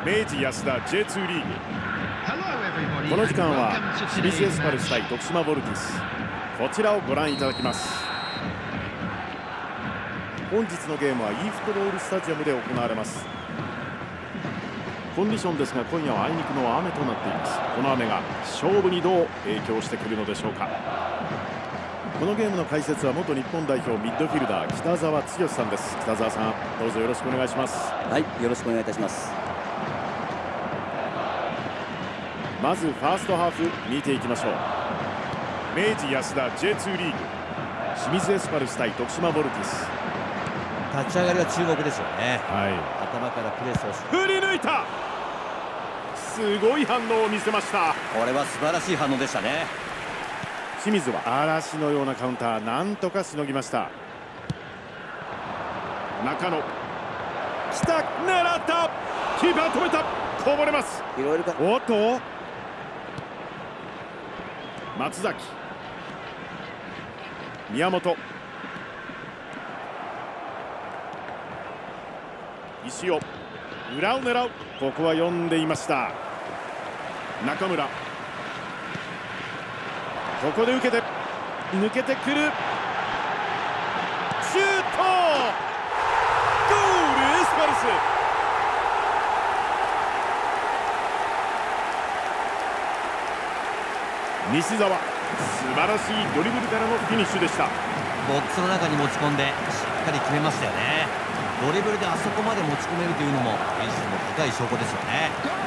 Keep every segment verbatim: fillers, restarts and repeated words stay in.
明治安田 ジェイツー リーグ。この時間は清水エスパルス対徳島ヴォルティス、こちらをご覧いただきます。本日のゲームは e フットボールスタジアムで行われます。コンディションですが今夜はあいにくの雨となっています。この雨が勝負にどう影響してくるのでしょうか。このゲームの解説は元日本代表ミッドフィルダー北澤剛さんです。北澤さん、どうぞよろしくお願いします。 はい、よろしくお願いいたします。 まずファーストハーフ見ていきましょう。明治安田 ジェイツー リーグ、清水エスパルス対徳島ヴォルティス。 立ち上がりは注目ですよね。 はい、 頭からプレスをし振り抜いた。すごい反応を見せました。 これは素晴らしい反応でしたね。 清水は嵐のようなカウンター、なんとかしのぎました。中野来た、狙った、キーパー止めた、こぼれます。 いろいろかおっと松崎、宮本、石尾、裏を狙う、ここは読んでいました。中村、ここで受けて抜けてくる、シュート、ゴールエスパルス。西澤、素晴らしいドリブルからのフィニッシュでした。 ボックスの中に持ち込んでしっかり決めましたよね。ドリブルであそこまで持ち込めるというのも技術の高い証拠ですよね。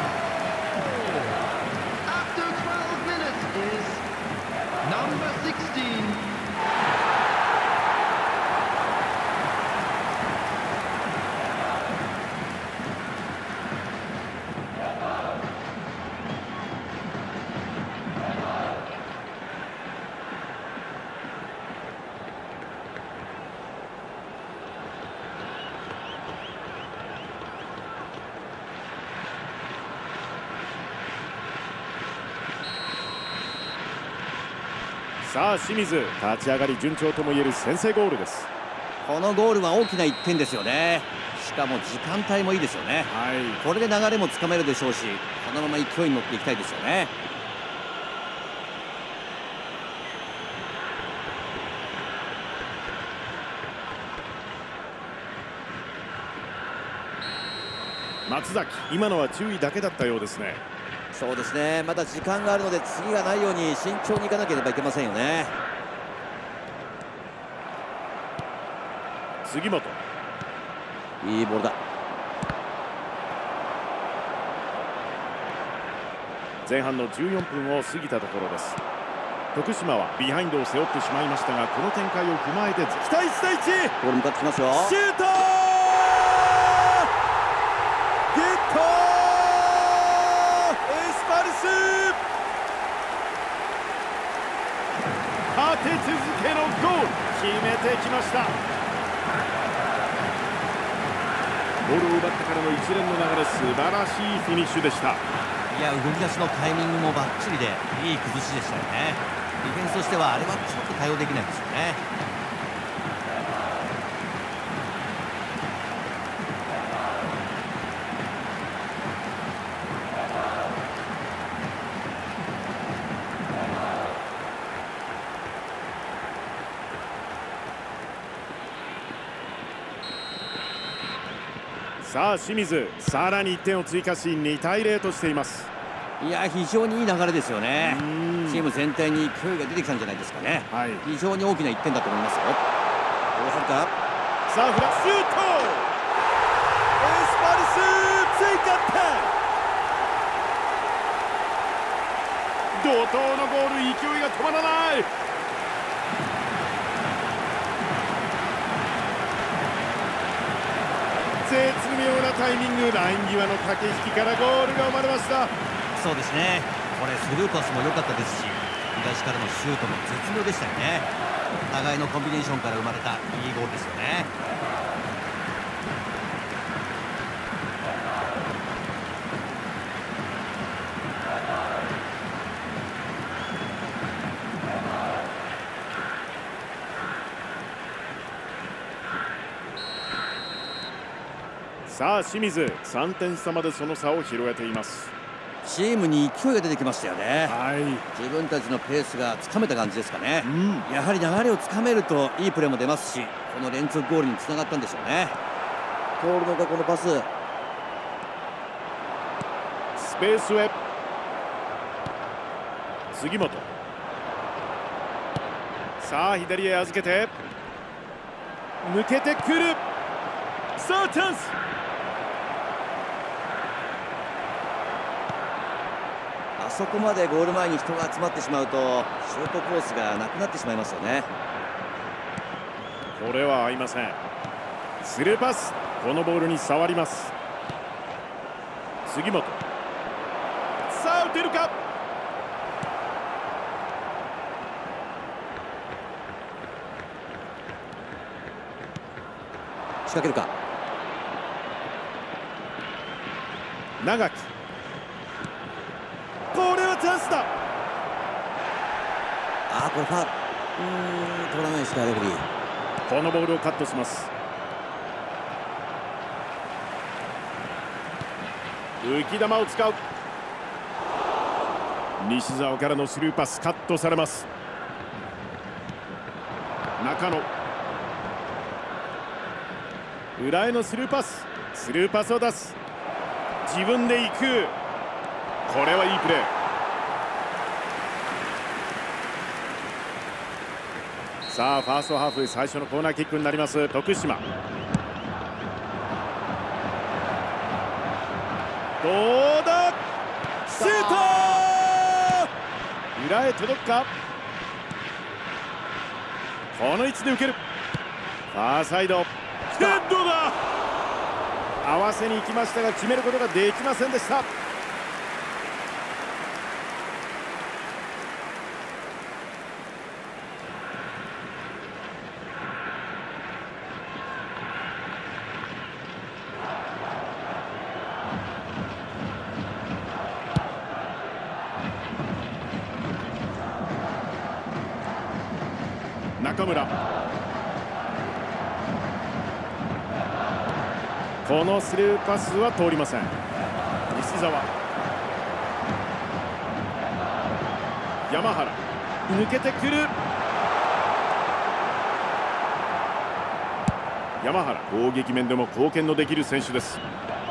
さあ清水、立ち上がり順調ともいえる先制ゴールです。 このゴールは大きないってんですよね。しかも時間帯もいいですよね。 はい、 これで流れもつかめるでしょうし、このまま勢いに乗っていきたいですよね。 松崎、今のは注意だけだったようですね。 そうですね、まだ時間があるので次がないように慎重にいかなければいけませんよね。 杉本、 いいボールだ。 前半のじゅうよんぷんを過ぎたところです。徳島はビハインドを背負ってしまいましたが、この展開を踏まえて期待いち対いち、 ボール向かってきますよ。 シュート、ゲット、エスパルス、立て続けのゴール、決めてきました。ボールを奪ってからの一連の流れ、素晴らしいフィニッシュでした。 いや、動き出しのタイミングもバッチリでいい崩しでしたよね。ディフェンスとしてはあれはちょっと対応できないですよね。 さあ清水、さらにいってんを追加しに対ゼロとしています。 いや、非常にいい流れですよね。チーム全体に勢いが出てきたんじゃないですかね。はい、非常に大きないってんだと思いますよ。どうするか。 さあフラッシュート、エスパルス追加点、怒涛のゴール、勢いが止まらない。絶妙なタイミング、ライン際の駆け引きからゴールが生まれました。 そうですね、これスルーパスも良かったですし、東からのシュートも絶妙でしたよね。互いのコンビネーションから生まれたいいゴールですよね。 さあ清水、さんてん差までその差を広げています。 チームに勢いが出てきましたよね。 はい、 自分たちのペースがつかめた感じですかね。 うん、 やはり流れをつかめるといいプレーも出ますし、この連続ゴールにつながったんでしょうね。通るのかこのパス。 スペースへ杉本、さあ左へ預けて抜けてくる。さあチャンス。 あそこまでゴール前に人が集まってしまうとシュートコースがなくなってしまいますよね。 これは合いません。スルーパス、このボールに触ります。杉本、さあ打てるか。 仕掛けるか。 長き、これはチャンスだ。 ああこれファウル。うーん取らないですかレフェリー。 このボールをカットします。浮き球を使う。西澤からのスルーパスカットされます。中野、裏へのスルーパス、スルーパスを出す。自分で行く。これはいいプレー。さあファーストハーフ最初のコーナーキックになります徳島。どうだ、シュート。裏へ届くか。この位置で受ける。ファーサイドヘッドだ。合わせに行きましたが決めることができませんでした。中村、このスルーパスは通りません。西澤、山原、抜けてくる。山原、攻撃面でも貢献のできる選手です。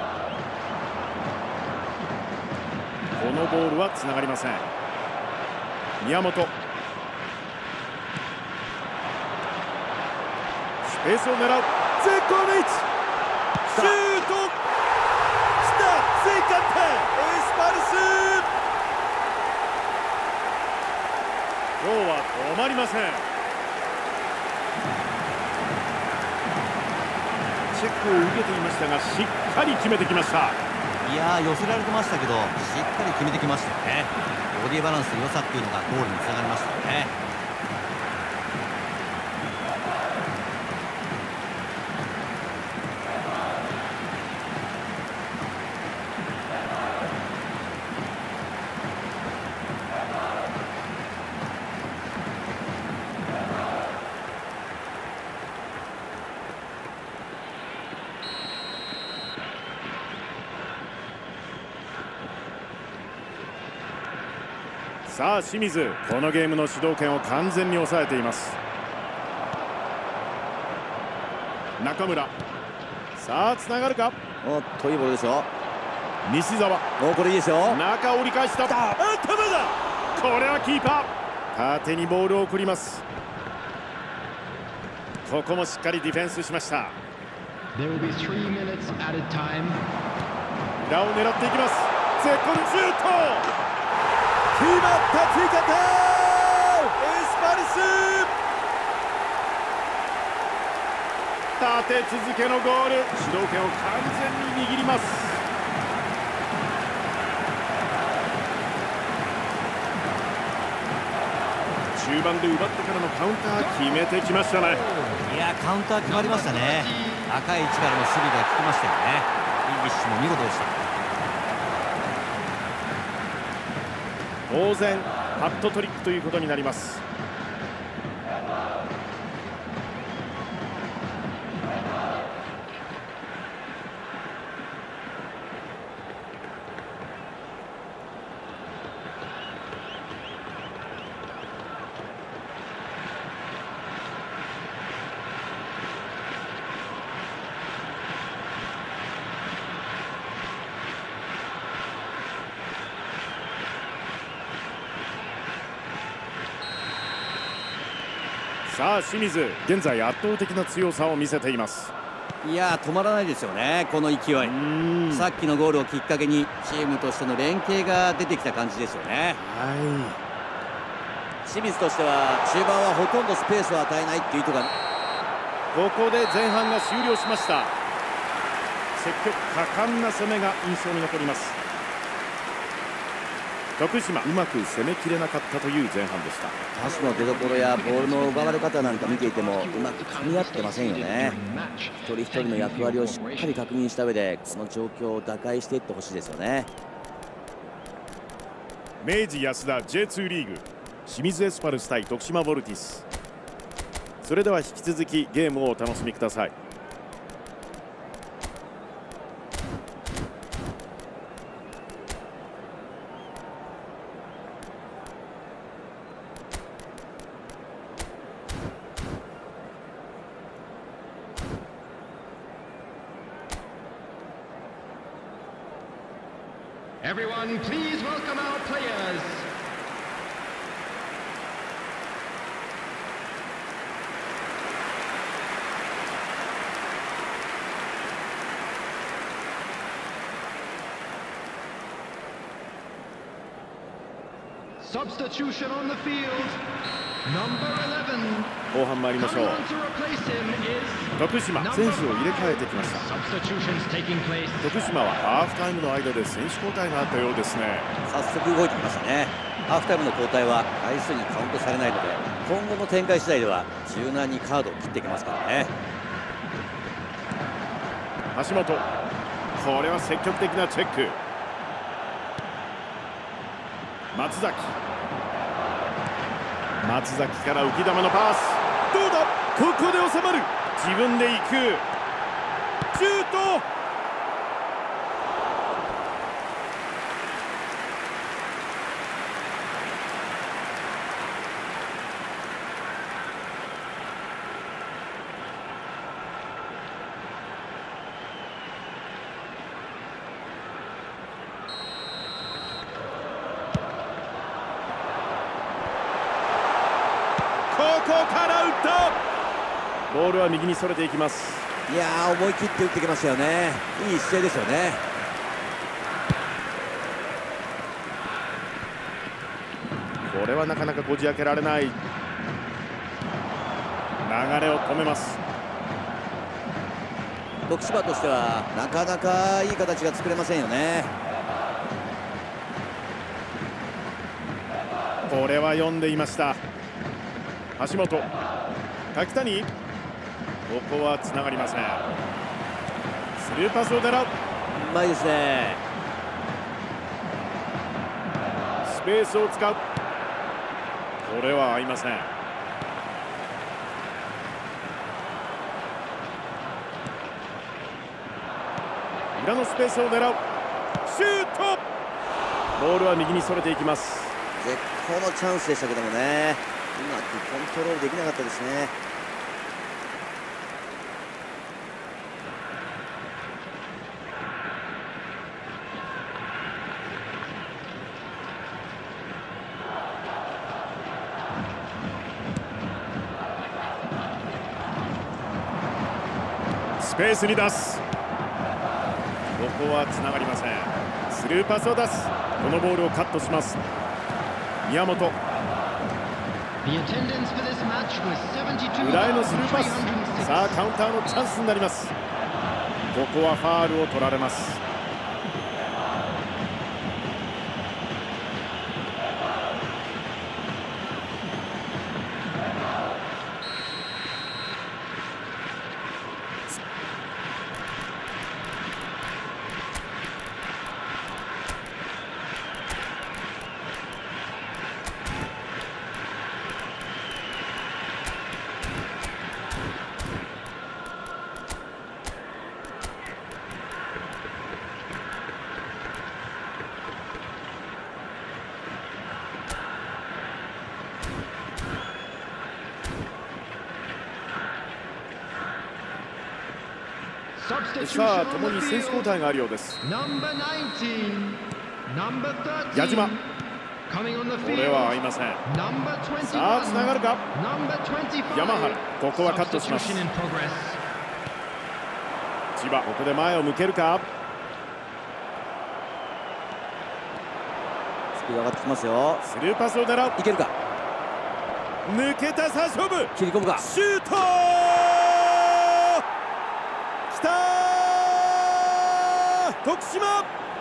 このボールはつながりません。宮本、スペースを狙う。絶好の位置、シュートきた。追加点、エスパルス。今日は止まりません。チェックを受けていましたがしっかり決めてきました。 いやー寄せられてましたけどしっかり決めてきましたよね。ボディバランスの良さっていうのがゴールにつながりましたよね。 さあ清水、このゲームの主導権を完全に抑えています。中村、さあつながるか。 おっといいボールですよ。 西澤、 おこれいいですよ。 中折り返した。頭だ。これはキーパー縦にボールを送ります。ここもしっかりディフェンスしました。裏を狙っていきます。絶好のシュート、決まった。追加点、エスパルス。立て続けのゴール、主導権を完全に握ります。中盤で奪ってからのカウンター決めてきましたね。 いやカウンター決まりましたね。高い位置からの守備が効きましたよね。イギッシュも見事でした。 当然ハットトリックということになります。 さあ清水、現在圧倒的な強さを見せています。 いやー止まらないですよね、この勢い。さっきのゴールをきっかけにチームとしての連携が出てきた感じですよね。 はい、 清水としては中盤はほとんどスペースを与えないっていう意図が。 ここで前半が終了しました。積極果敢な攻めが印象に残ります。徳島、うまく攻めきれなかったという前半でした。 パスの出所やボールの奪われ方なんか見ていてもうまく噛み合ってませんよね。一人一人の役割をしっかり確認した上でこの状況を打開していってほしいですよね。 明治安田 ジェイツー リーグ、清水エスパルス対徳島ヴォルティス。それでは引き続きゲームをお楽しみください。 Everyone, please welcome our players. Substitution on the field. Number eleven. 後半参りましょう。徳島、選手を入れ替えてきました。徳島はハーフタイムの間で選手交代があったようですね。 早速動いてきましたね。ハーフタイムの交代は回数にカウントされないので今後の展開次第では柔軟にカードを切ってきますからね。 橋本、これは積極的なチェック。松崎、松崎から浮き球のパス、どうだ、ここで収まる、自分で行く、シュート。ここから打った。ボールは右にそれていきます。 いやー思い切って打ってきましたよね。いい姿勢ですよね。 これはなかなかこじ開けられない。流れを止めます。 徳島としてはなかなかいい形が作れませんよね。 これは読んでいました。橋本、柿谷、ここはつながりません。スルーパスを狙う。うまいですね。 スペースを使う。これは合いません。裏のスペースを狙う。シュート。ボールは右にそれていきます。 絶好のチャンスでしたけどもね、うまくコントロールできなかったですね。 スペースに出す。ここはつながりません。スルーパスを出す。このボールをカットします。宮本、裏へのスルーパス。さあカウンターのチャンスになります。ここはファールを取られます。さあ共に選手交代があるようです。矢島、 これは合いません。さあつながるか。山原、ここはカットします。千葉、ここで前を向けるか。 スピード上がってきますよ。 スルーパスを狙う。 いけるか。 抜けた。さあ勝負。 切り込むか。 シュートきたー、徳島。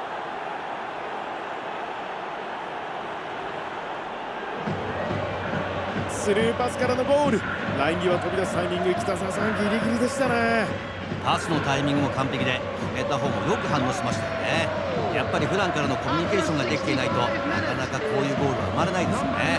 スルーパスからのゴール。ライン際飛び出すタイミング、北澤さんギリギリでしたね。 パスのタイミングも完璧で、決めた方もよく反応しましたよね。やっぱり普段からのコミュニケーションができていないと、なかなかこういうゴールは生まれないですよね。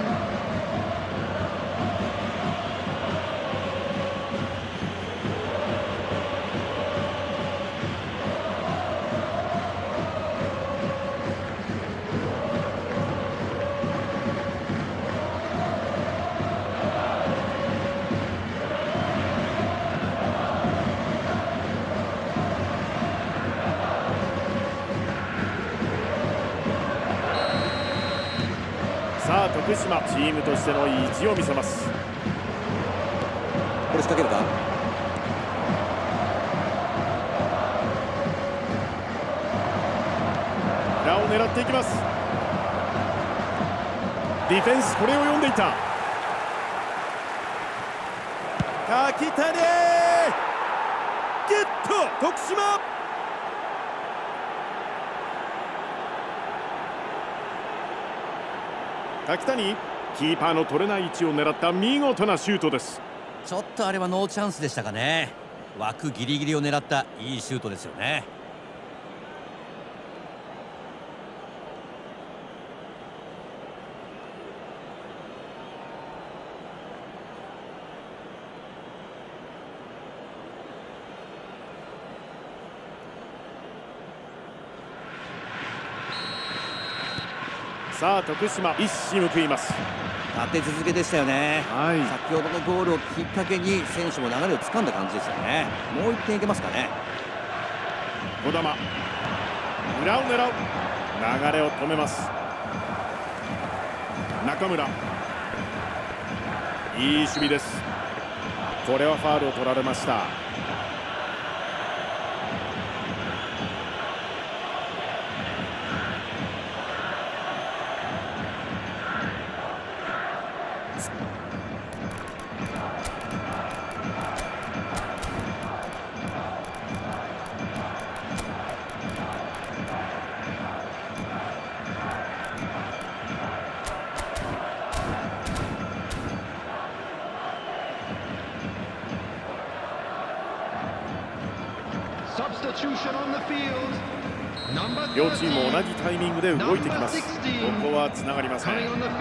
さあ徳島、チームとしての意地を見せます。 これ仕掛けるか。 裏を狙っていきます。ディフェンス、これを読んでいた。柿谷ゲット。徳島。柿谷、キーパーの取れない位置を狙った見事なシュートです。 ちょっとあれはノーチャンスでしたかね。枠ギリギリを狙ったいいシュートですよね。 さあ徳島、一矢報います。 立て続けでしたよね。 はい、 先ほどのゴールをきっかけに選手も流れを掴んだ感じですよね。もういってんいけますかね。 児玉、裏を狙う。流れを止めます。中村、いい守備です。これはファウルを取られました。両チーム同じタイミングで動いてきます。ここはつながりません。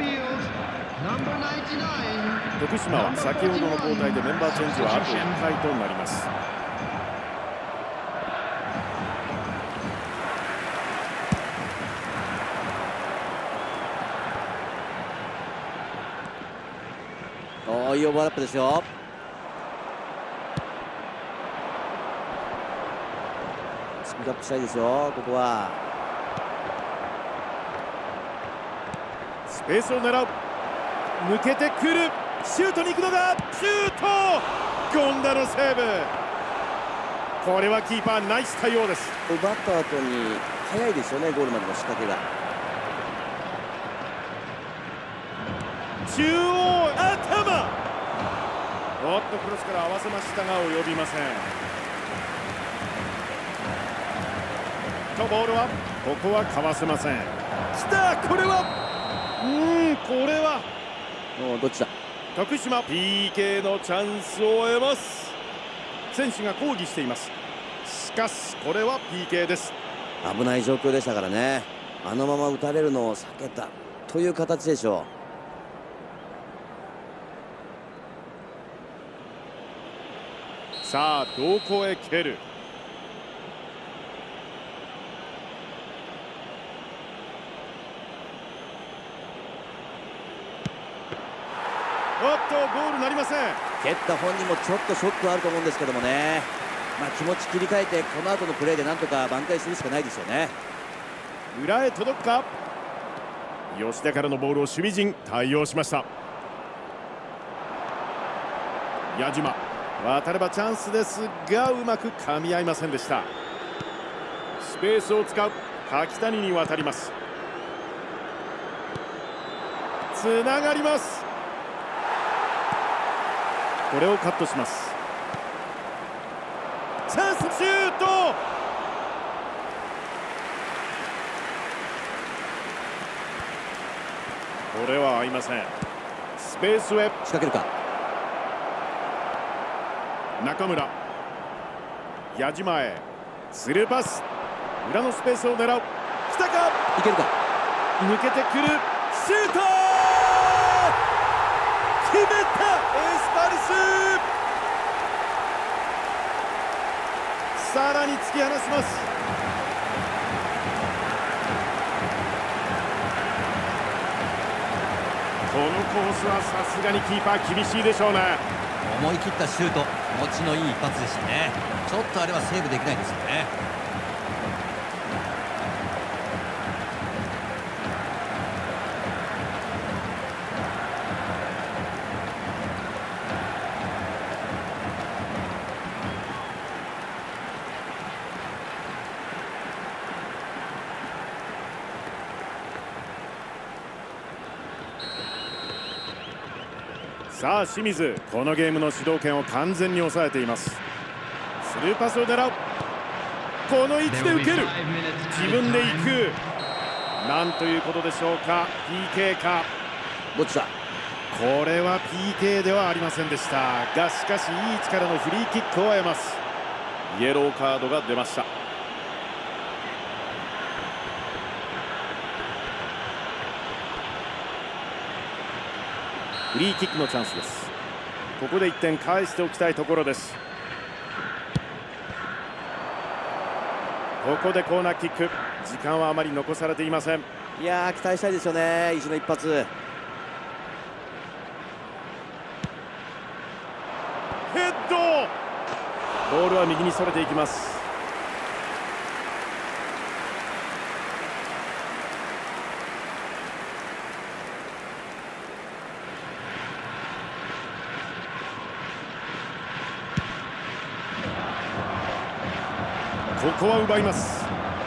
徳島は先ほどの交代でメンバーチェンジはあといっかいとなります。 おー、いいオーバーラップですよ。スピードアップしたいですよ。ここはスペースを狙う。抜けてくる。シュートに行くのがシュート。権田のセーブ。これはキーパーナイス対応です。 奪った後に早いですよね、ゴールまでの仕掛けが。 中央、頭。おっとクロスから合わせましたが及びません。とボールはここはかわせません。きた。これはうーんこれはもうどっちだ。 徳島 ピーケー のチャンスを得ます。選手が抗議しています。しかしこれは ピーケー です。 危ない状況でしたからね。あのまま打たれるのを避けたという形でしょう。さあどこへ蹴る。おっとゴールなりません。 蹴った本人もちょっとショックあると思うんですけどもね。まあ気持ち切り替えてこの後のプレーでなんとか挽回するしかないですよね。 裏へ届くか。 吉田からのボールを守備陣対応しました。矢島、渡ればチャンスですがうまく噛み合いませんでした。スペースを使う柿谷に渡ります。つながります。これをカットします。チャンス、シュート。これは合いません。スペースへ仕掛けるか。 中村、矢島へスルーパス、裏のスペースを狙う。来たか、 いけるか。 抜けてくる。シュート決めた。エスパルスさらに突き放します。このコースはさすがにキーパー厳しいでしょうね。 思い切ったシュート、持ちのいい一発でしたね。ちょっとあれはセーブできないですよね。 さあ清水、このゲームの主導権を完全に抑えています。スルーパスを狙う。この位置で受ける。自分で行く。なんということでしょうか。 ピーケー か。 どっちだ。 これは ピーケー ではありませんでしたが、しかしいい位置からのフリーキックを得ます。イエローカードが出ました。フリーキックのチャンスです。ここでいってん返しておきたいところです。ここでコーナーキック。時間はあまり残されていません。 いやー、期待したいですよね。意地の一発。 ヘッド。ボールは右にそれていきます。ここは奪います。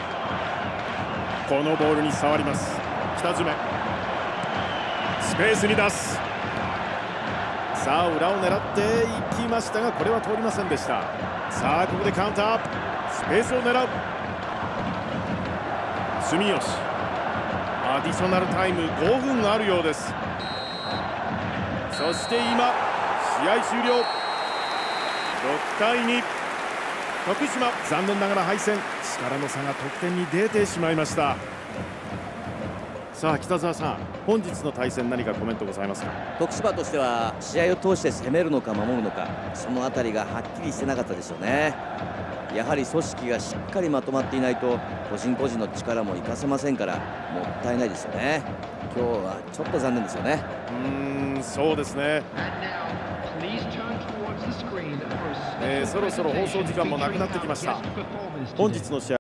このボールに触ります。北爪、スペースに出す。さあ裏を狙っていきましたが、これは通りませんでした。さあここでカウンター、スペースを狙う。住吉、アディショナルタイムごふんあるようです。そして今試合終了。ろくたいに。徳島、残念ながら敗戦。力の差が得点に出てしまいました。さあ北澤さん、本日の対戦何かコメントございますか。 徳島としては試合を通して攻めるのか守るのか、そのあたりがはっきりしてなかったですよね。やはり組織がしっかりまとまっていないと個人個人の力も活かせませんから、もったいないですよね。今日はちょっと残念ですよね。 うーん、そうですね。えー、そろそろ放送時間もなくなってきました。本日の試合